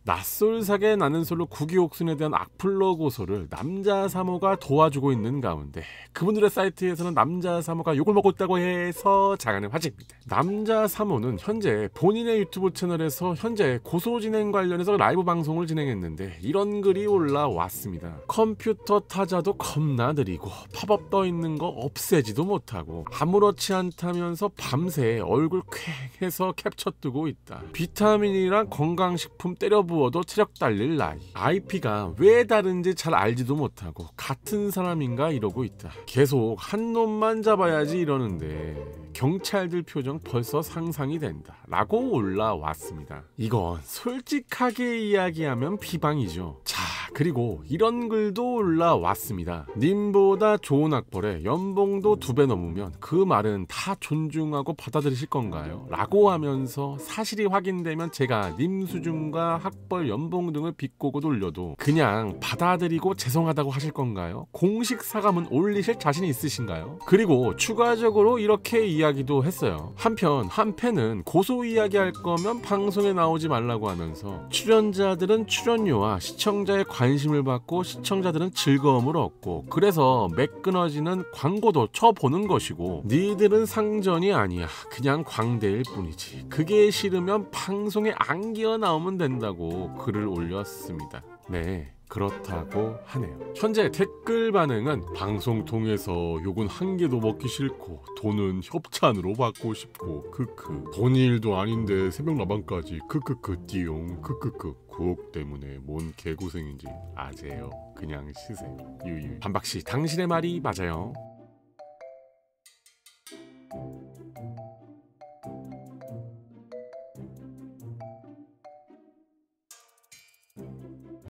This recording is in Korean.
낯솔사계 나는 솔로 국위옥순에 대한 악플러 고소를 남자 3호가 도와주고 있는 가운데 그분들의 사이트에서는 남자 3호가 욕을 먹고 있다고 해서 자가는 화제입니다. 남자 3호는 현재 본인의 유튜브 채널에서 현재 고소 진행 관련해서 라이브 방송을 진행했는데 이런 글이 올라왔습니다. 컴퓨터 타자도 겁나 느리고 팝업 떠 있는 거 없애지도 못하고 아무렇지 않다면서 밤새 얼굴 쾌 해서 캡처 뜨고 있다. 비타민이랑 건강식품 때려 부어도 체력 달릴 나이. IP가 왜 다른지 잘 알지도 못하고 같은 사람인가 이러고 있다. 계속 한 놈만 잡아야지 이러는데 경찰들 표정 벌써 상상이 된다 라고 올라왔습니다. 이건 솔직하게 이야기하면 비방이죠. 자, 그리고 이런 글도 올라왔습니다. 님보다 좋은 학벌에 연봉도 2배 넘으면 그 말은 다 존중하고 받아들이실 건가요? 라고 하면서 사실이 확인되면 제가 님 수준과 학벌, 연봉 등을 비꼬고 돌려도 그냥 받아들이고 죄송하다고 하실 건가요? 공식 사과문 올리실 자신이 있으신가요? 그리고 추가적으로 이렇게 이야기도 했어요. 한편 한 팬은 고소 이야기할 거면 방송에 나오지 말라고 하면서 출연자들은 출연료와 시청자의 관심을 받고 시청자들은 즐거움을 얻고 그래서 매끈어지는 광고도 쳐보는 것이고 니들은 상전이 아니야. 그냥 광대일 뿐이지. 그게 싫으면 방송에 안 기어 나오면 된다고 글을 올렸습니다. 네, 그렇다고 하네요. 현재 댓글 반응은 방송 통해서 욕은 한 개도 먹기 싫고 돈은 협찬으로 받고 싶고 크크 돈 일도 아닌데 새벽 라방까지 크크크 띠용 크크크 구옥 때문에 뭔 개고생인지 아세요? 그냥 쉬세요. 유유. 반박씨 당신의 말이 맞아요.